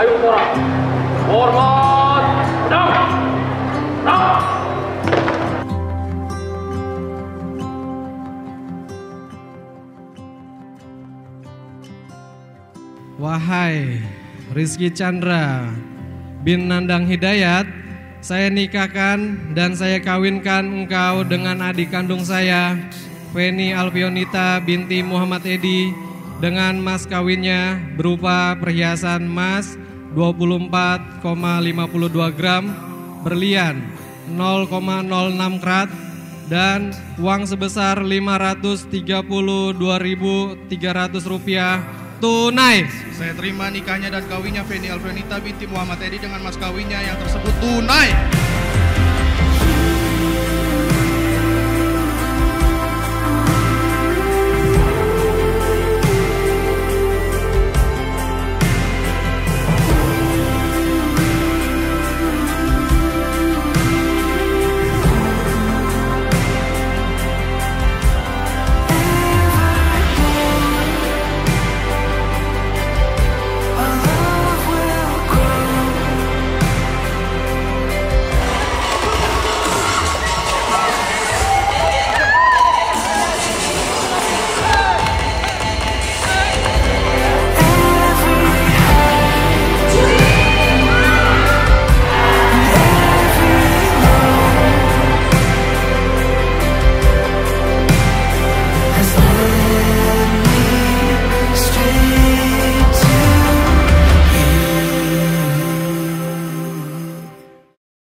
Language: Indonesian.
Ayo orang. Hormat. Pedang. Pedang. Wahai Rizky Chandra bin Nandang Hidayat, saya nikahkan dan saya kawinkan engkau dengan adik kandung saya, Feni Alfionita binti Muhammad Edi, dengan mas kawinnya berupa perhiasan emas 24,52 gram, berlian 0,06 karat, dan uang sebesar Rp532.300 tunai. Saya terima nikahnya dan kawinnya Feni Alfionita binti Muhammad Edi dengan mas kawinnya yang tersebut tunai.